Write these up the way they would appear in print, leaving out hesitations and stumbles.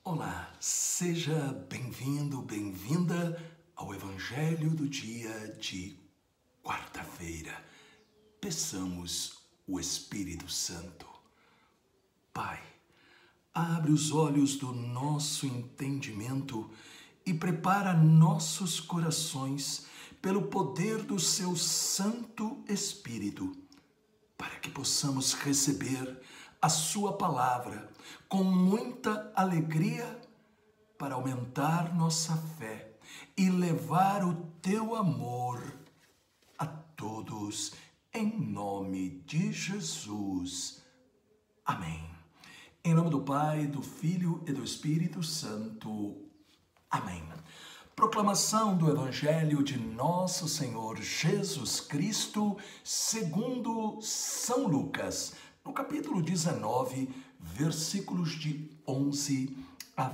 Olá, seja bem-vindo, bem-vinda ao Evangelho do dia de quarta-feira. Peçamos o Espírito Santo. Pai, abre os olhos do nosso entendimento e prepara nossos corações pelo poder do seu Santo Espírito, para que possamos receber a sua palavra com muita alegria para aumentar nossa fé e levar o teu amor a todos, em nome de Jesus. Amém. Em nome do Pai, do Filho e do Espírito Santo. Amém. Proclamação do Evangelho de Nosso Senhor Jesus Cristo, segundo São Lucas, no capítulo 19, versículos de 11 a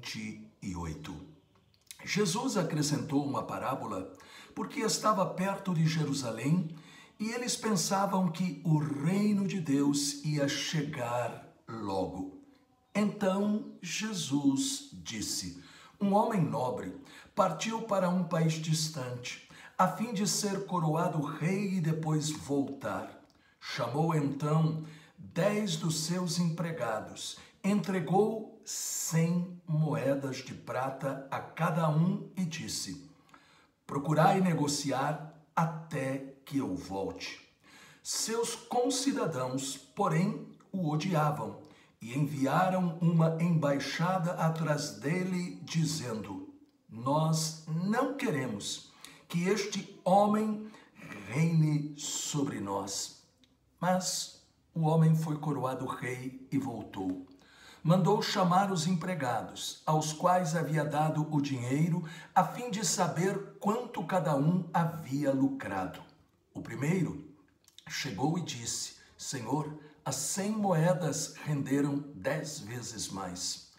28. Jesus acrescentou uma parábola porque estava perto de Jerusalém e eles pensavam que o reino de Deus ia chegar logo. Então Jesus disse: um homem nobre partiu para um país distante, a fim de ser coroado rei e depois voltar. Chamou então 10 dos seus empregados, entregou 100 moedas de prata a cada um e disse: procurai negociar até que eu volte. Seus concidadãos, porém, o odiavam e enviaram uma embaixada atrás dele, dizendo: nós não queremos que este homem reine sobre nós. Mas o homem foi coroado rei e voltou. Mandou chamar os empregados, aos quais havia dado o dinheiro, a fim de saber quanto cada um havia lucrado. O primeiro chegou e disse: Senhor, as 100 moedas renderam 10 vezes mais.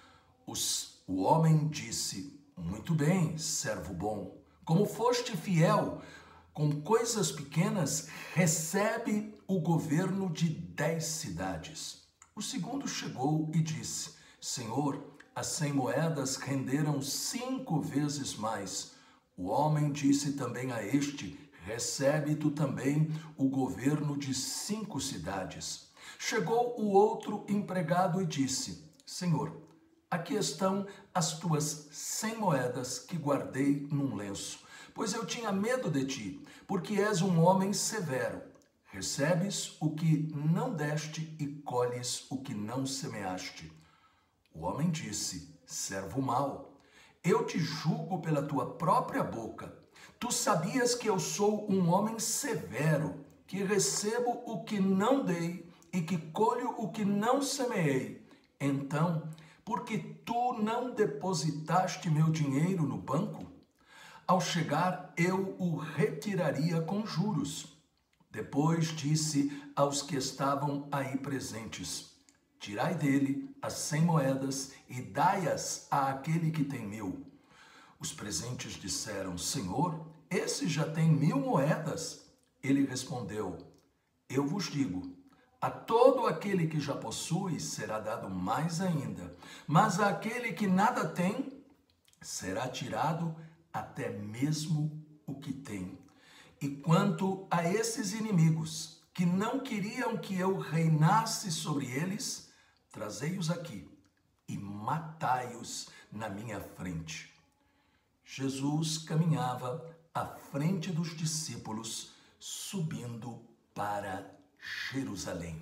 O homem disse: muito bem, servo bom, como foste fiel com coisas pequenas, recebe o governo de 10 cidades. O segundo chegou e disse: Senhor, as 100 moedas renderam 5 vezes mais. O homem disse também a este: recebe tu também o governo de 5 cidades. Chegou o outro empregado e disse: Senhor, aqui estão as tuas 100 moedas que guardei num lenço, pois eu tinha medo de ti, porque és um homem severo. Recebes o que não deste e colhes o que não semeaste. O homem disse: servo mau, eu te julgo pela tua própria boca. Tu sabias que eu sou um homem severo, que recebo o que não dei e que colho o que não semeei. Então, porque tu não depositaste meu dinheiro no banco? Ao chegar, eu o retiraria com juros. Depois disse aos que estavam aí presentes: tirai dele as 100 moedas e dai-as àquele que tem 1000. Os presentes disseram: Senhor, esse já tem 1000 moedas. Ele respondeu: eu vos digo, a todo aquele que já possui será dado mais ainda, mas àquele que nada tem será tirado até mesmo o que tem. E quanto a esses inimigos que não queriam que eu reinasse sobre eles, trazei-os aqui e matai-os na minha frente. Jesus caminhava à frente dos discípulos, subindo para Jerusalém.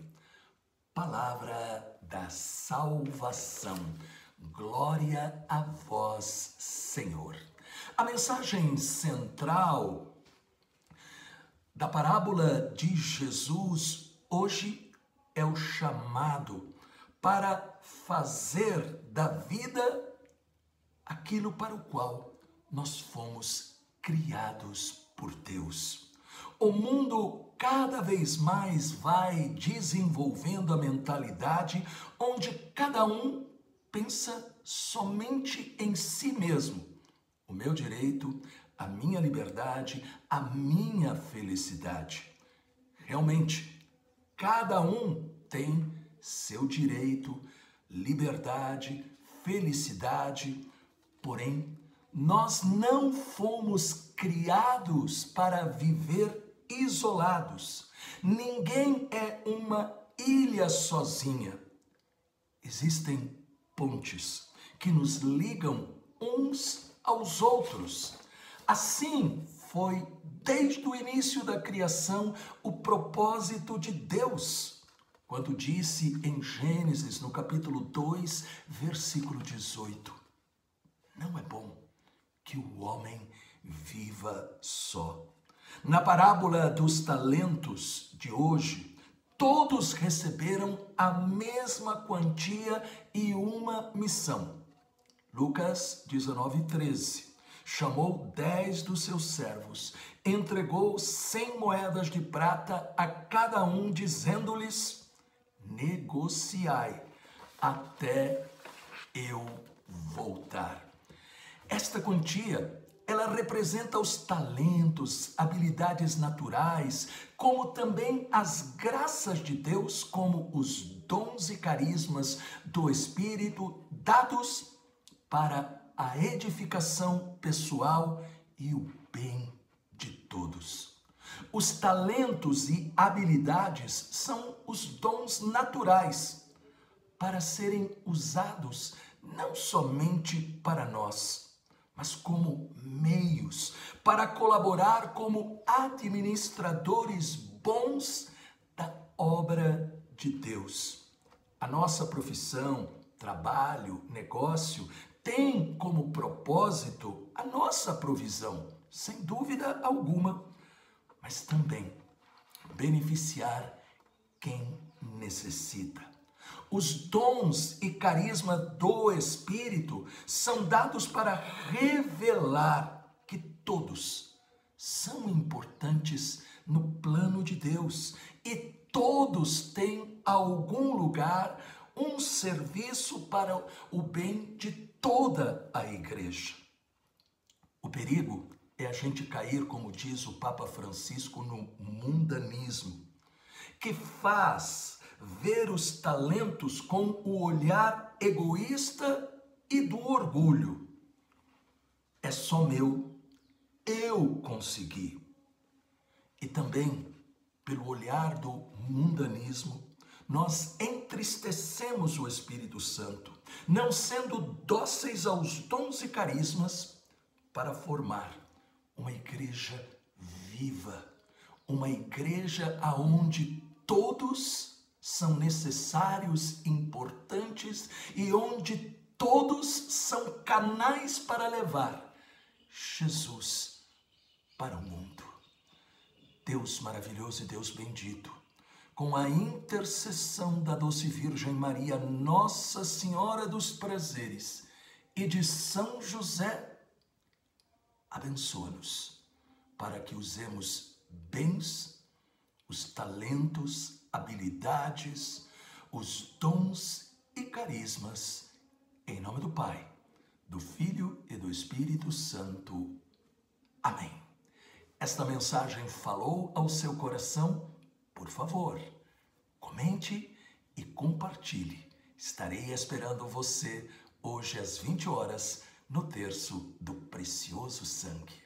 Palavra da salvação. Glória a vós, Senhor. A mensagem central da parábola de Jesus hoje é o chamado para fazer da vida aquilo para o qual nós fomos criados por Deus. O mundo cada vez mais vai desenvolvendo a mentalidade onde cada um pensa somente em si mesmo. O meu direito, a minha liberdade, a minha felicidade. Realmente, cada um tem seu direito, liberdade, felicidade, porém, nós não fomos criados para viver isolados. Ninguém é uma ilha sozinha. Existem pontes que nos ligam uns aos outros. Assim foi desde o início da criação o propósito de Deus, quando disse em Gênesis, no capítulo 2, versículo 18, não é bom que o homem viva só. Na parábola dos talentos de hoje, todos receberam a mesma quantia e uma missão. Lucas 19:13. Chamou 10 dos seus servos, entregou 100 moedas de prata a cada um, dizendo-lhes: negociai até eu voltar. Esta quantia, ela representa os talentos, habilidades naturais, como também as graças de Deus, como os dons e carismas do Espírito dados para a edificação pessoal e o bem de todos. Os talentos e habilidades são os dons naturais para serem usados não somente para nós, mas como meios para colaborar como administradores bons da obra de Deus. A nossa profissão, trabalho, negócio tem como propósito a nossa provisão, sem dúvida alguma, mas também beneficiar quem necessita. Os dons e carisma do Espírito são dados para revelar que todos são importantes no plano de Deus e todos têm algum lugar, um serviço para o bem de toda a igreja. O perigo é a gente cair, como diz o Papa Francisco, no mundanismo, que faz ver os talentos com o olhar egoísta e do orgulho. É só meu, eu consegui. E também, pelo olhar do mundanismo, nós entristecemos o Espírito Santo, não sendo dóceis aos dons e carismas para formar uma igreja viva, uma igreja aonde todos são necessários, importantes e onde todos são canais para levar Jesus para o mundo. Deus maravilhoso e Deus bendito, com a intercessão da doce Virgem Maria, Nossa Senhora dos Prazeres e de São José, abençoa-nos para que usemos bens, os talentos, habilidades, os dons e carismas, em nome do Pai, do Filho e do Espírito Santo. Amém. Esta mensagem falou ao seu coração? Por favor, comente e compartilhe. Estarei esperando você hoje às 20 horas no terço do Precioso Sangue.